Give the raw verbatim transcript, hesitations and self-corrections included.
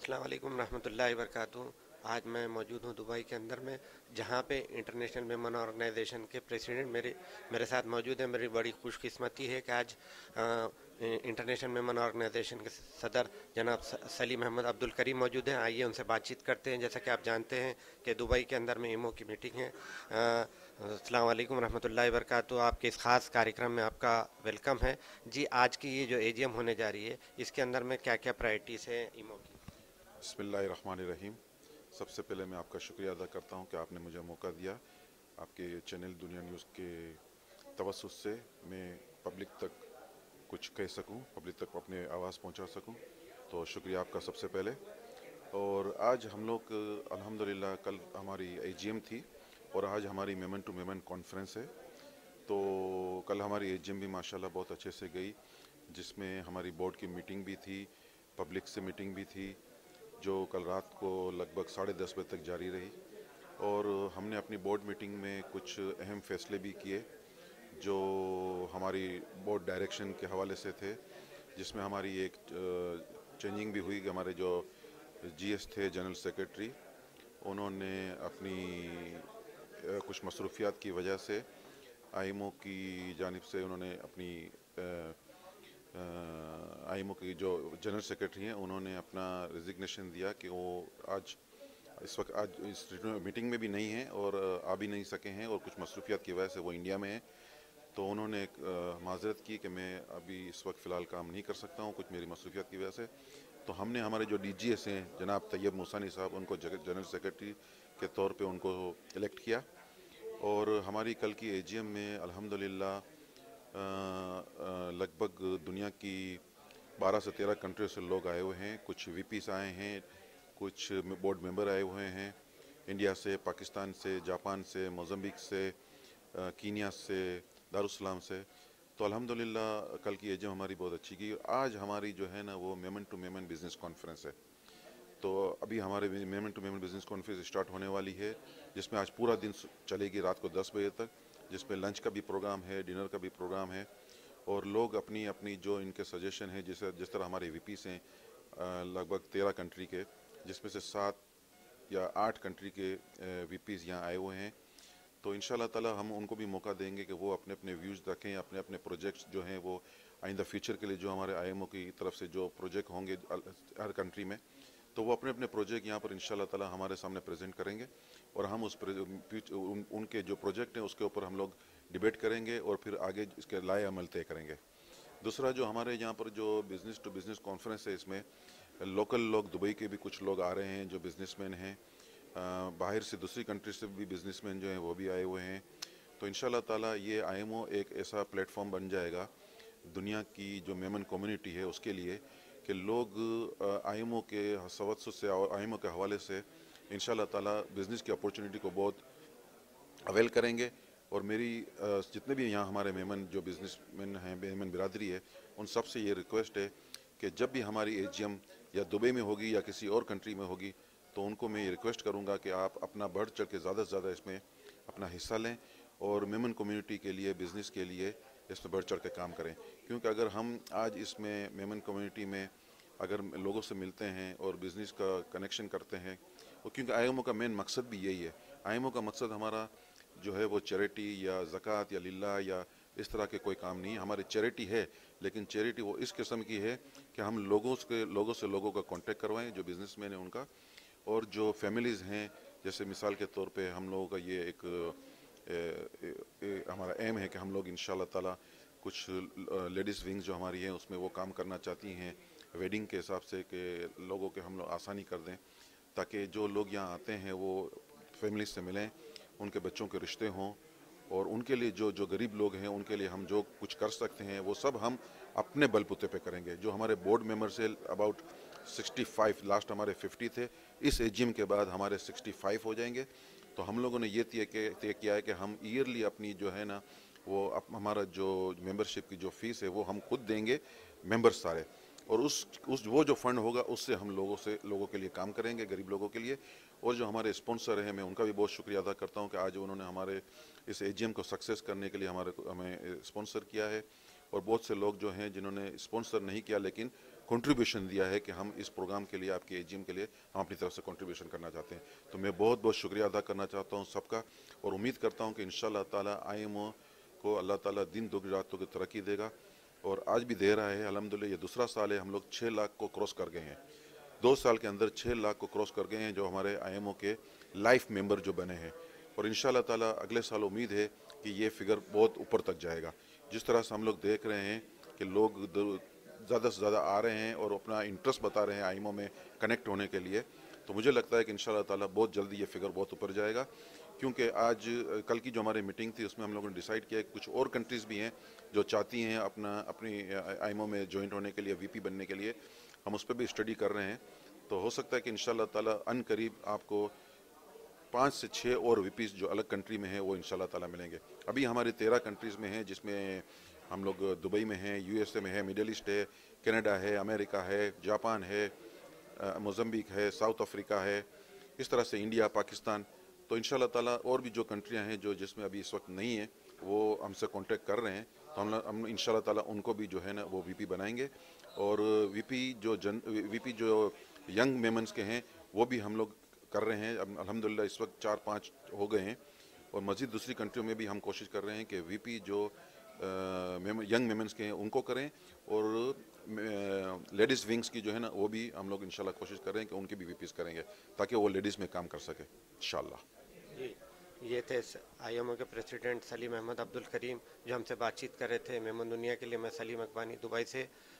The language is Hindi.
अस्सलाम वालेकुम रहमतुल्लाहि वबरकातुहू। आज मैं मौजूद हूँ दुबई के अंदर में, जहाँ पे इंटरनेशनल मेमन ऑर्गेनाइजेशन के प्रेसिडेंट मेरे मेरे साथ मौजूद हैं। मेरी बड़ी खुशकिस्मती है कि आज अ, इंटरनेशनल मेमन ऑर्गेनाइजेशन के सदर जनाब स- सलीम अहमद अब्दुल करीम मौजूद हैं। आइए उनसे बातचीत करते हैं। जैसा कि आप जानते हैं कि दुबई के अंदर में ईमो की मीटिंग है। अ, अस्सलाम वालेकुम रहमतुल्लाहि वबरकातुहू। आपके इस खास कार्यक्रम में आपका वेलकम है जी। आज की ये जो एजीएम होने जा रही है, इसके अंदर में क्या क्या प्रायोरिटीज़ हैं ईमो की? बिस्मिल्लाहिर्रहमानिर्रहीम। सबसे पहले मैं आपका शुक्रिया अदा करता हूं कि आपने मुझे मौका दिया आपके चैनल दुनिया न्यूज़ के तवज्जुह से मैं पब्लिक तक कुछ कह सकूं, पब्लिक तक अपने आवाज़ पहुंचा सकूं। तो शुक्रिया आपका सबसे पहले। और आज हम लोग अल्हम्दुलिल्लाह कल हमारी एजीएम थी और आज हमारी मेमन टू मेमन कॉन्फ्रेंस है। तो कल हमारी एजीएम भी माशाल्लाह बहुत अच्छे से गई, जिसमें हमारी बोर्ड की मीटिंग भी थी, पब्लिक से मीटिंग भी थी, जो कल रात को लगभग साढ़े दस बजे तक जारी रही। और हमने अपनी बोर्ड मीटिंग में कुछ अहम फैसले भी किए जो हमारी बोर्ड डायरेक्शन के हवाले से थे, जिसमें हमारी एक चेंजिंग भी हुई कि हमारे जो जीएस थे जनरल सेक्रेटरी, उन्होंने अपनी अ, कुछ मसरूफियात की वजह से आईएमओ की जानिब से उन्होंने अपनी आईएमओ की जो जनरल सेक्रेटरी हैं उन्होंने अपना रिजिग्नेशन दिया कि वो आज इस वक्त आज इस मीटिंग में भी नहीं है और आ भी नहीं सके हैं और कुछ मसरूफियात की वजह से वो इंडिया में है। तो उन्होंने एक माजरत की कि मैं अभी इस वक्त फ़िलहाल काम नहीं कर सकता हूँ कुछ मेरी मसरूफियात की वजह से। तो हमने हमारे जो डीजीएस हैं जनाब तैयब मूसानी साहब, उनको जनरल सेक्रेटरी के तौर पे उनको इलेक्ट किया। और हमारी कल की एजीएम में अल्हम्दुलिल्लाह लगभग दुनिया की बारह से तेरह कंट्री से लोग आए हुए हैं, कुछ वीपीस आए हैं, कुछ बोर्ड मेंबर आए हुए हैं इंडिया से, पाकिस्तान से, जापान से, मोज़म्बिक से, कीनिया से, दारुसलाम से। तो अल्हम्दुलिल्लाह कल की एजीएम हमारी बहुत अच्छी की। आज हमारी जो है ना वो Memon to Memon business conference है। तो अभी हमारे Memon to Memon business conference start होने वाली है, जिसमें आज पूरा दिन चलेगी रात को दस बजे तक, जिसमें लंच का भी प्रोग्राम है, डिनर का भी प्रोग्राम है। और लोग अपनी अपनी जो इनके सजेशन है, जिस जिस तरह हमारे वीपीस हैं लगभग तेरह कंट्री के, जिसमें से सात या आठ कंट्री के वीपीस यहाँ आए हुए हैं। तो इंशाल्लाह ताला हम उनको भी मौका देंगे कि वो अपने अपने व्यूज़ रखें, अपने अपने प्रोजेक्ट्स जो हैं वो आइंदा फ्यूचर के लिए जो हमारे आईएमओ की तरफ से जो प्रोजेक्ट होंगे हर कंट्री में, तो वो अपने अपने प्रोजेक्ट यहाँ पर इंशाल्लाह ताला हमारे सामने प्रेजेंट करेंगे। और हम उस उन, उनके जो प्रोजेक्ट हैं उसके ऊपर हम लोग डिबेट करेंगे और फिर आगे इसके लाए अमल तय करेंगे। दूसरा जो हमारे यहाँ पर जो बिज़नेस टू बिज़नेस कॉन्फ्रेंस है, इसमें लोकल लोग दुबई के भी कुछ लोग आ रहे हैं जो बिज़नेसमैन हैं, बाहर से दूसरी कंट्री से भी बिज़नेसमैन जो हैं वो भी आए हुए हैं। तो इंशाल्लाह ताला ये आईएमओ एक ऐसा प्लेटफॉर्म बन जाएगा दुनिया की जो मेमन कम्युनिटी है उसके लिए कि लोग आईएमओ के सवत्सु से और आईएमओ के हवाले से इंशाल्लाह ताला बिज़नेस की अपॉर्चुनिटी को बहुत अवेल करेंगे। और मेरी जितने भी यहाँ हमारे मेमन जो बिजनेसमैन हैं, मेमन बिरादरी है, उन सब से ये रिक्वेस्ट है कि जब भी हमारी एजीएम या दुबई में होगी या किसी और कंट्री में होगी, तो उनको मैं ये रिक्वेस्ट करूँगा कि आप अपना बढ़ चढ़ के ज़्यादा से ज़्यादा इसमें अपना हिस्सा लें और मेमन कम्युनिटी के लिए, बिज़नेस के लिए इसमें बढ़ चढ़ के काम करें। क्योंकि अगर हम आज इसमें मेमन कम्युनिटी में अगर लोगों से मिलते हैं और बिज़नेस का कनेक्शन करते हैं, और क्योंकि आईएमओ का मेन मकसद भी यही है। आईएमओ का मकसद हमारा जो है वो चैरिटी या ज़कात या लिल्लाह या इस तरह के कोई काम नहीं है। हमारी चैरिटी है, लेकिन चैरिटी वो इस किस्म की है कि हम लोगों के लोगों से लोगों का कांटेक्ट करवाएं, जो बिज़नेसमैन है उनका, और जो फैमिलीज़ हैं, जैसे मिसाल के तौर पे हम लोगों का ये एक ए, ए, ए, हमारा एम है कि हम लोग इंशाल्लाह ताला कुछ लेडीज़ विंग्स जो हमारी हैं उसमें वो काम करना चाहती हैं वेडिंग के हिसाब से, कि लोगों के हम लोग आसानी कर दें ताकि जो लोग यहाँ आते हैं वो फैमिली से मिलें, उनके बच्चों के रिश्ते हों। और उनके लिए जो जो गरीब लोग हैं उनके लिए हम जो कुछ कर सकते हैं वो सब हम अपने बलबूते पे करेंगे। जो हमारे बोर्ड मेंबर से अबाउट पैंसठ, लास्ट हमारे पचास थे, इस एजीएम के बाद हमारे पैंसठ हो जाएंगे। तो हम लोगों ने ये तय तय किया है कि हम ईयरली अपनी जो है ना वो अप, हमारा जो मेंबरशिप की जो फीस है वो हम खुद देंगे मेंबर्स सारे, और उस उस वो जो फंड होगा उससे हम लोगों से लोगों के लिए काम करेंगे, गरीब लोगों के लिए। और जो हमारे स्पॉन्सर हैं मैं उनका भी बहुत शुक्रिया अदा करता हूं कि आज उन्होंने हमारे इस एजीएम को सक्सेस करने के लिए हमारे हमें स्पॉन्सर किया है। और बहुत से लोग जो हैं जिन्होंने स्पॉन्सर नहीं किया लेकिन कंट्रीब्यूशन दिया है कि हम इस प्रोग्राम के लिए, आपके एजीएम के लिए हम अपनी तरफ से कंट्रीब्यूशन करना चाहते हैं। तो मैं बहुत बहुत शुक्रिया अदा करना चाहता हूँ सबका, और उम्मीद करता हूँ कि इंशाल्लाह ताला आईएमओ को अल्लाह ताला दिन दोगुनी रात चौगुनी तरक्की देगा। और आज भी दे रहा है, अल्हम्दुलिल्लाह ये दूसरा साल है, हम लोग छः लाख को क्रॉस कर गए हैं। दो साल के अंदर छः लाख को क्रॉस कर गए हैं जो हमारे आईएमओ के लाइफ मेंबर जो बने हैं। और इंशाल्लाह ताला अगले साल उम्मीद है कि ये फिगर बहुत ऊपर तक जाएगा। जिस तरह से हम लोग देख रहे हैं कि लोग ज़्यादा से ज़्यादा आ रहे हैं और अपना इंटरेस्ट बता रहे हैं आईएमओ में कनेक्ट होने के लिए, तो मुझे लगता है कि इंशाल्लाह ताला बहुत जल्दी ये फिगर बहुत ऊपर जाएगा। क्योंकि आज कल की जो हमारी मीटिंग थी उसमें हम लोगों ने डिसाइड किया कि कुछ और कंट्रीज़ भी हैं जो चाहती हैं अपना अपनी आईएमओ में ज्वाइंट होने के लिए, वीपी बनने के लिए। हम उस पर भी स्टडी कर रहे हैं। तो हो सकता है कि इंशाल्लाह ताला अन करीब आपको पाँच से छः और वीपीज़ जो अलग कंट्री में हैं वो इंशाल्लाह ताला मिलेंगे। अभी हमारे तेरह कंट्रीज़ में हैं, जिसमें हम लोग दुबई में हैं, यूएसए में है, मिडिल ईस्ट है, कनाडा है, अमेरिका है, जापान है, मोज़म्बिक है, साउथ अफ्रीका है, इस तरह से इंडिया, पाकिस्तान। तो इंशाल्लाह ताला और भी जो कंट्रियां हैं जो जिसमें अभी इस वक्त नहीं है वो हमसे कांटेक्ट कर रहे हैं, तो हम हम इंशाल्लाह ताला उनको भी जो है ना वो वीपी बनाएंगे। और वीपी जो जन वीपी जो यंग मेमन्स के हैं वो भी हम लोग कर रहे हैं। अब अल्हम्दुलिल्लाह इस वक्त चार पाँच हो गए हैं, और मज़ीद दूसरी कंट्रियों में भी हम कोशिश कर रहे हैं कि वीपी जो यंग मेमन्स के हैं उनको करें, और लेडीज़ विंग्स की जो है ना वो भी हम लोग इंशाल्लाह कोशिश कर रहे हैं कि उनके भी वीपीज़ करेंगे ताकि वो लेडीज़ में काम कर सके इंशाल्लाह। जी, ये थे आईएमओ के प्रेसिडेंट सलीम अहमद अब्दुल करीम जो हमसे बातचीत कर रहे थे। मेमन दुनिया के लिए मैं सलीम अकबानी दुबई से।